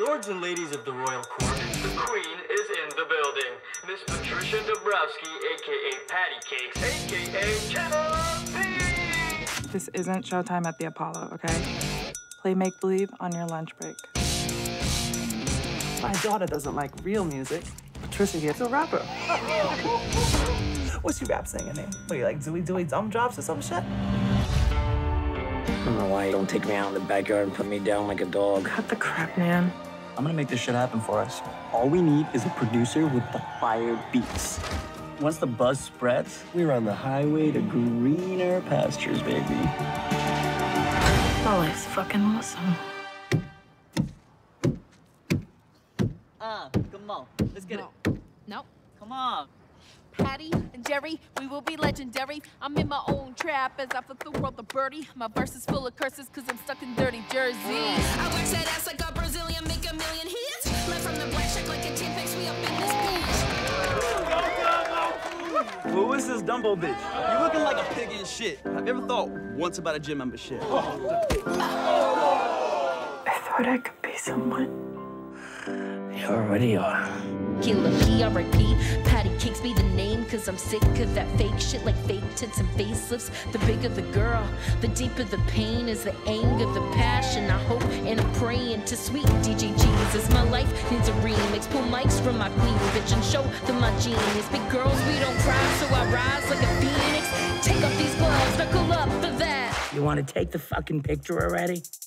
Lords and ladies of the royal court, the queen is in the building. Miss Patricia Dombrowski, a.k.a. Patti Cake, a.k.a. Killa P. This isn't showtime at the Apollo, okay? Play make-believe on your lunch break. My daughter doesn't like real music. Patricia here's a rapper. What's your rap singing name? What, you like Dewey Dumb Drops or some shit? I don't know why you don't take me out in the backyard and put me down like a dog. Cut the crap, man. I'm gonna make this shit happen for us. All we need is a producer with the fire beats. Once the buzz spreads, we're on the highway to greener pastures, baby. My life's fucking awesome. Come on, let's get it. No. Come on. Patty and Jerry, we will be legendary. I'm in my own trap as I flip the world the birdie. My verse is full of curses cause I'm stuck in dirty Jersey. I wax that ass like a Brazilian, make a million hits. Left from the black shack like a 10 packs, we up in this bitch. Who is this Dumbo bitch? You looking like a pig in shit. Have you ever thought once about a gym membership? I thought I could be someone. You already are. Killa P, R.I.P. Patti Cakes be the name, cause I'm sick of that fake shit like fake tits and facelifts. The bigger the girl, the deeper the pain is the anger, the passion. I hope and I'm praying to sweet DJ Jesus. My life needs a remix. Pull mics from my queen bitch and show them my genius. Big girls, we don't cry, so I rise like a phoenix. Take off these gloves, knuckle up for that. You wanna take the fucking picture already?